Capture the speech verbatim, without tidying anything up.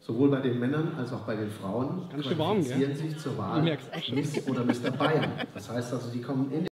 sowohl bei den Männern als auch bei den Frauen Ganz schön warm, qualifizieren gell? sich zur Du Wahl merkst echt. Miss oder Mister Bayern. Das heißt also, die kommen in